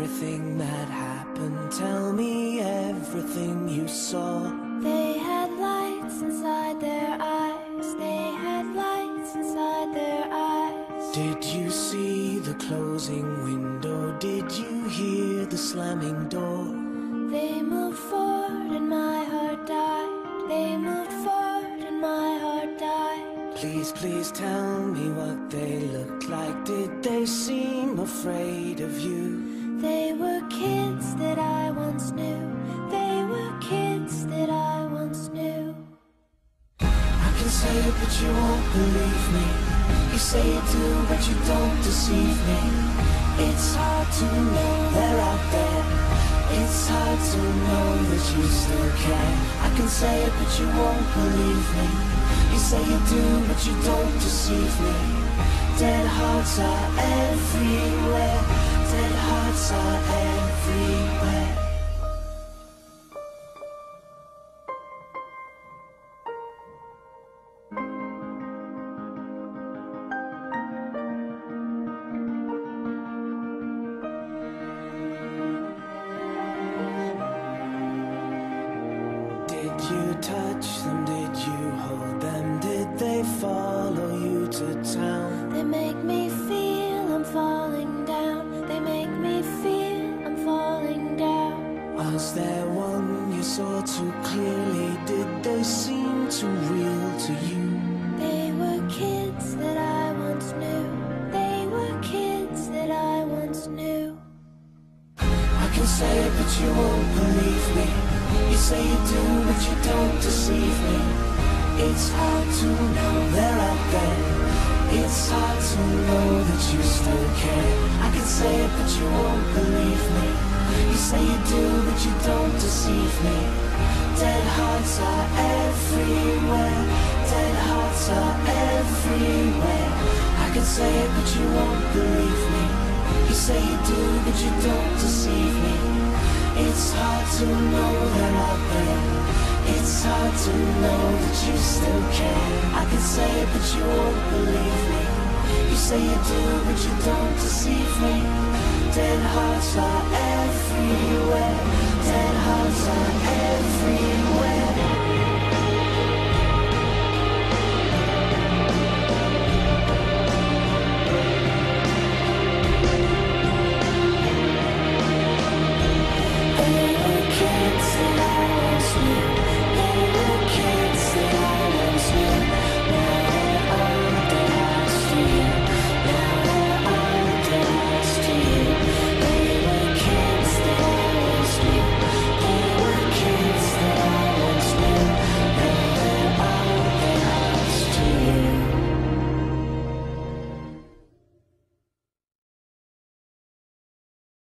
everything that happened. Tell me everything you saw. They had lights inside their eyes. They had lights inside their eyes. Did you see the closing window? Did you hear the slamming door? They moved forward and my heart died. They moved forward and my heart died. Please, please tell me what they looked like. Did they seem afraid of you? They were kids that I once knew. They were kids that I once knew. I can say it, but you won't believe me. You say you do, but you don't deceive me. It's hard to know they're out there. It's hard to know that you still care. I can say it, but you won't believe me. You say you do, but you don't deceive me. Dead hearts are everywhere. Dead hearts are everywhere. Did you touch them? Did you hold them? Did they follow you to town? They make me feel I'm falling down. They make me feel I'm falling down. Was there one you saw too clearly? Did they seem too real to you? They were kids that I once knew. They were kids that I once knew. I can say it, but you won't believe me. You say you do, but you don't deceive me. It's hard to know they're out there. It's hard to know that you still care. I can say it, but you won't believe me. You say you do, but you don't deceive me. Dead hearts are everywhere. Dead hearts are everywhere. I can say it, but you won't believe me. You say you do, but you don't deceive me. It's hard to know they're out there. It's hard to know that you still care. I can say it, but you won't believe me. You say you do, but you don't deceive me. Dead hearts are everywhere. Dead hearts are everywhere.